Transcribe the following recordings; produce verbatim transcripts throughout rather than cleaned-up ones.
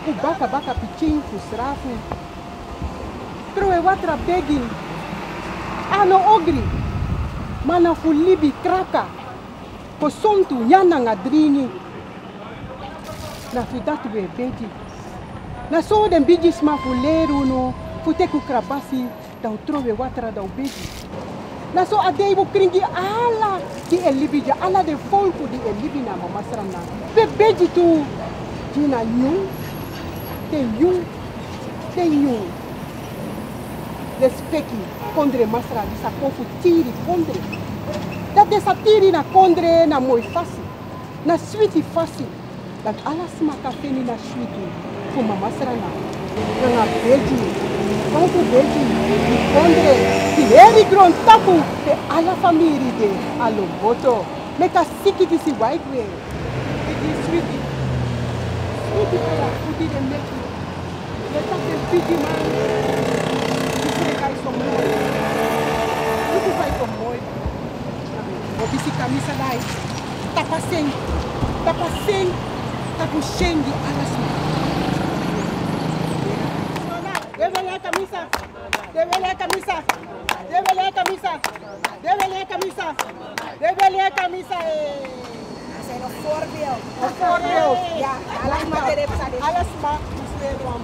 baka baka piching kusrafu. Troe watra begin. Ano ogri. Mana fulibi kraka. Kosontu nyana ngadrini. Na fudatu we begi. Na so den bigis ma fuleru no. Futeku krabasi. Dau troe watra dau begi. Na so adeibu kringi ala. Di elibija. Ala de volku di elibina mama srana. Be begi tu. Gina yung. Te yung. Te yung. Respecti kondre masra di sa kofu tiri kondre. Dat de sa tiri na kondre na moi fasi. Na sweetie fasi. Dat alas maka feni na sweetie. Kuma masra na. Na beji. Kofu beji. Di kondre. Di eri gron tapu. De ala famiri de. Alo boto. Meka siki di si white way. Di sweetie. Sweetie kaya kuti de meki. Leta de pigi man. Itu vai tomoi. Obisi camisa dai. Tapaseng. Tapaseng. Tapushengi alas. Deve camisa. Deve camisa. Deve camisa. Deve camisa. Deve camisa. Zijn een voorbeeld. Een voorbeeld. Ja, alles maar de repsa. Alles maar muslim.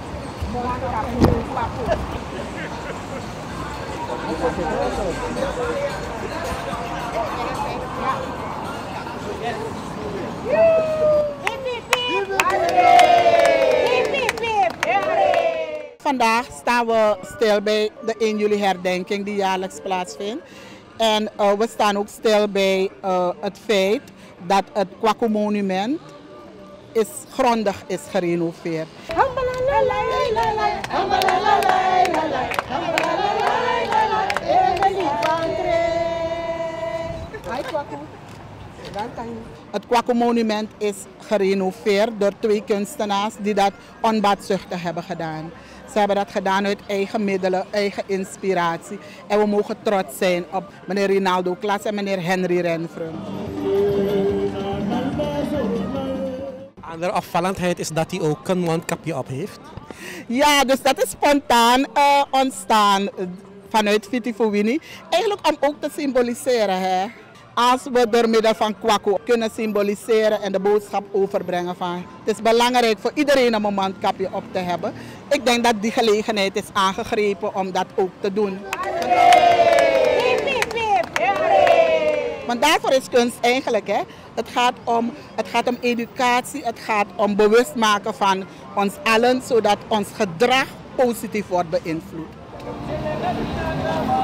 Vandaag staan we stil bij de één juli herdenking die jaarlijks plaatsvindt. En uh, we staan ook stil bij uh, het feit dat het Kwaku monument is grondig is gerenoveerd. Het Kwaku monument is gerenoveerd door twee kunstenaars die dat onbaatzuchtig hebben gedaan. Ze hebben dat gedaan uit eigen middelen, eigen inspiratie. En we mogen trots zijn op meneer Rinaldo Klas en meneer Henry Renfrew. Andere opvallendheid is dat hij ook een mondkapje op heeft. Ja, dus dat is spontaan uh, ontstaan vanuit Vitifowini. Eigenlijk om ook te symboliseren. Hè? Als we door middel van Kwaku kunnen symboliseren en de boodschap overbrengen van het is belangrijk voor iedereen om een mondkapje op te hebben. Ik denk dat die gelegenheid is aangegrepen om dat ook te doen. Want daarvoor is kunst eigenlijk. Hè? Het gaat om, het gaat om educatie, het gaat om bewust maken van ons allen, zodat ons gedrag positief wordt beïnvloed.